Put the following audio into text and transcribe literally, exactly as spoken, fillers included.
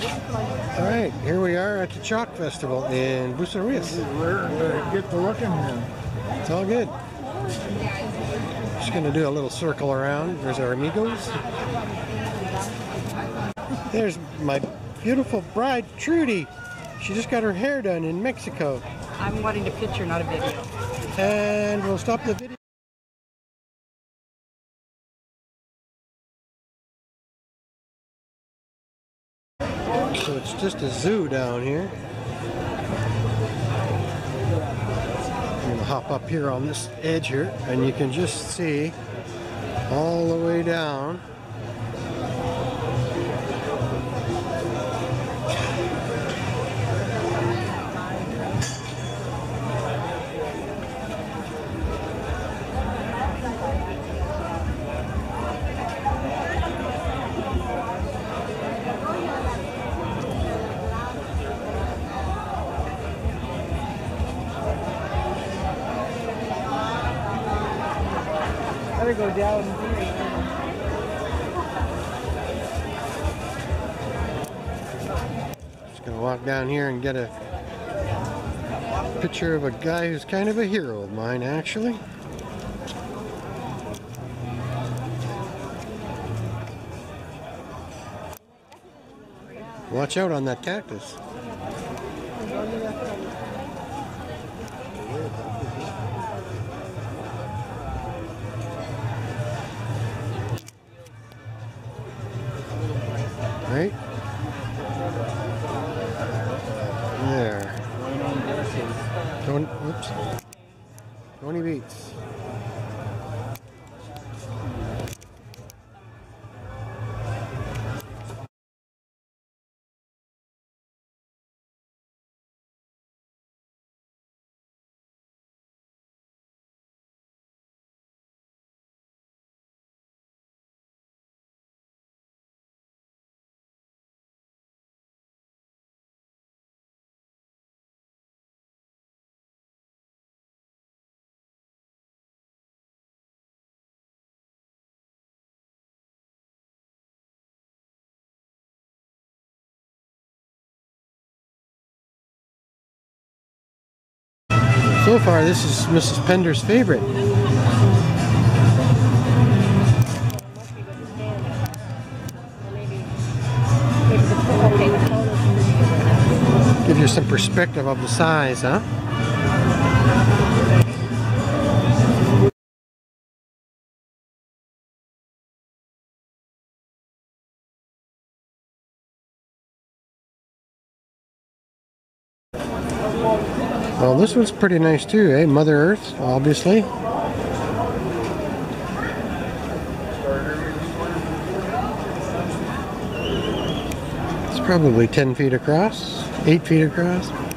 Alright, here we are at the Chalk Festival in Bucerias. We're to get to looking here. It's all good. Just gonna do a little circle around. There's our amigos. There's my beautiful bride, Trudy. She just got her hair done in Mexico. I'm wanting a picture, not a video. And we'll stop the video. So it's just a zoo down here. I'm gonna hop up here on this edge here, and you can just see all the way down. Better go down. Just gonna walk down here and get a picture of a guy who's kind of a hero of mine, actually. Watch out on that cactus. Right there. Tony, whoops. Tony Beats. So far, this is Missus Pender's favorite. Give you some perspective of the size, huh? Well, this one's pretty nice too, eh? Mother Earth, obviously. It's probably ten feet across, eight feet across.